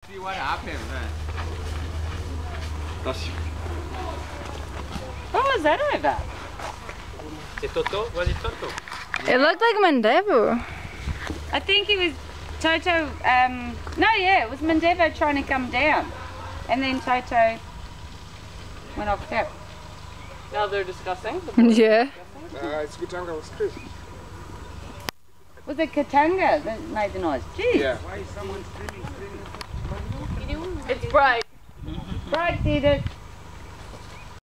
see what happened then. What was that over? Toto? Was it Toto? It looked like Mandevo. I think it was Toto, no, yeah, it was Mandevo trying to come down. And then Toto went off tip. Now they're discussing. Yeah. It's Katanga was Chris. Was it Katanga that made the noise? Jeez. Yeah. It's bright. Bright did it.